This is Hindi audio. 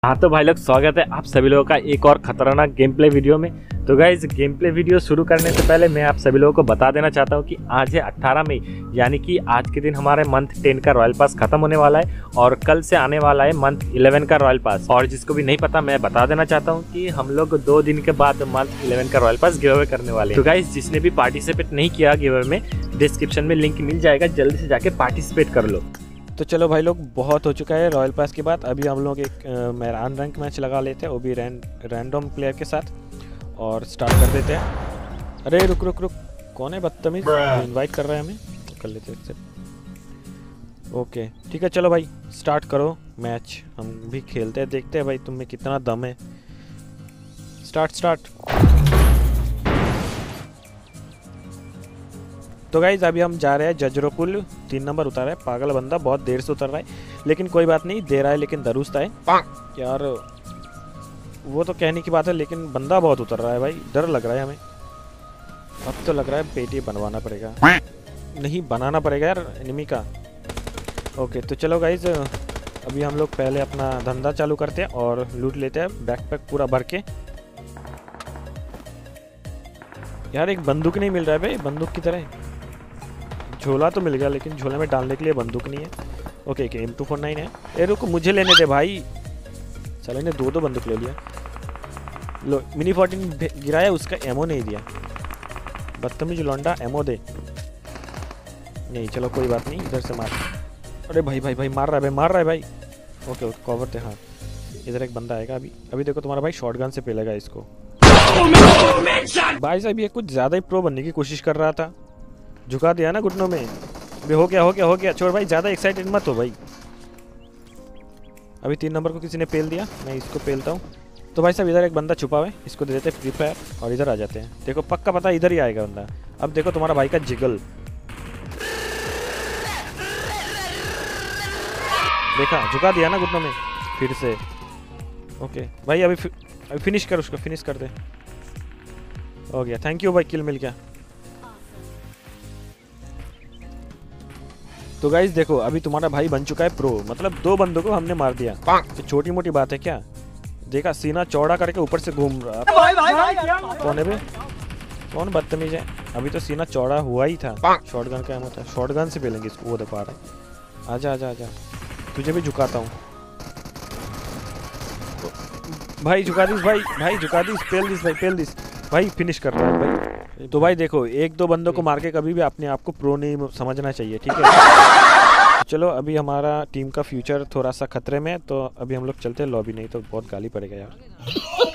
हाँ तो भाई लोग, स्वागत है आप सभी लोगों का एक और खतरनाक गेम प्ले वीडियो में। तो गाइस, गेम प्ले वीडियो शुरू करने से पहले मैं आप सभी लोगों को बता देना चाहता हूँ कि आज है 18 मई, यानी कि आज के दिन हमारे मंथ 10 का रॉयल पास खत्म होने वाला है और कल से आने वाला है मंथ 11 का रॉयल पास। और जिसको भी नहीं पता, मैं बता देना चाहता हूँ कि हम लोग 2 दिन के बाद मंथ 11 का रॉयल पास गिव अवे करने वाले हैं। तो गाइस, जिसने भी पार्टिसिपेट नहीं किया गिव अवे में, डिस्क्रिप्शन में लिंक मिल जाएगा, जल्दी से जाके पार्टिसिपेट कर लो। तो चलो भाई लोग, बहुत हो चुका है रॉयल पास के बाद। अभी हम लोग एक मैरान रैंक मैच लगा लेते हैं, वो भी रैंडम प्लेयर के साथ, और स्टार्ट कर देते हैं। अरे रुक रुक रुक, कौन है बदतमीज, इनवाइट कर रहा है हमें, कर लेते हैं एक्सेप्ट। ओके ठीक है, चलो भाई स्टार्ट करो मैच, हम भी खेलते हैं, देखते हैं भाई तुम में कितना दम है। स्टार्ट। तो गाइज अभी हम जा रहे हैं जजरोपुल, 3 नंबर उतारा है। पागल बंदा बहुत देर से उतर रहा है, लेकिन कोई बात नहीं, दे रहा है लेकिन दुरुस्त है यार। वो तो कहने की बात है, लेकिन बंदा बहुत उतर रहा है भाई, डर लग रहा है हमें। अब तो लग रहा है पेटी बनवाना पड़ेगा, नहीं बनाना पड़ेगा यार एनिमी का। ओके तो चलो गाइज, अभी हम लोग पहले अपना धंधा चालू करते हैं और लूट लेते हैं बैकपैक पूरा भर के। यार एक बंदूक नहीं मिल रहा है भाई, बंदूक की तरह। झोला तो मिल गया, लेकिन झोले में डालने के लिए बंदूक नहीं है। ओके M249 है। ए रुको, मुझे लेने दे भाई, चले ने 2 बंदूक ले लिया। लो मिनी 14 गिराया, उसका एमओ नहीं दिया, बदतमीज लौंडा, एमओ दे। नहीं चलो कोई बात नहीं, इधर से मार। अरे भाई मार रहा है भाई। ओके कवर थे। हाँ इधर एक बंदा आएगा अभी देखो, तुम्हारा भाई शॉटगन से पेलेगा इसको। भाई साहब ये कुछ ज़्यादा ही प्रो बनने की कोशिश कर रहा था, झुका दिया ना घुटनों में। अभी हो गया। छोड़ भाई, ज़्यादा एक्साइटेड मत हो भाई। अभी 3 नंबर को किसी ने पेल दिया, मैं इसको पेलता हूँ। तो भाई साहब इधर एक बंदा छुपा हुआ है, इसको दे देते हैं फ्री फायर और इधर आ जाते हैं। देखो पक्का पता इधर ही आएगा बंदा। अब देखो तुम्हारा भाई का जिगल, देखा, झुका दिया ना घुटनों में फिर से। ओके भाई अभी फिनिश कर, उसको फिनिश कर दे। हो गया, थैंक यू भाई, किल मिल गया। तो गाइज देखो, अभी तुम्हारा भाई बन चुका है प्रो, मतलब 2 बंदों को हमने मार दिया। तो छोटी मोटी बात है क्या? देखा, सीना चौड़ा करके ऊपर से घूम रहा। कौन है बे, कौन बदतमीज है? अभी तो सीना चौड़ा हुआ ही था। शॉटगन का एमो था, शॉटगन से पेलेंगे इसको। वो दबा रहा है, आजा, तुझे भी झुकाता हूँ भाई। झुका दिस भाई झुका दिस, पेल दिस भाई, फिनिश कर रहा है भाई। तो भाई देखो, 1-2 बंदों को मार के कभी भी अपने आप को प्रो नहीं समझना चाहिए, ठीक है? चलो अभी हमारा टीम का फ्यूचर थोड़ा सा खतरे में है, तो अभी हम लोग चलते हैं लॉबी, नहीं तो बहुत गाली पड़ेगा यार।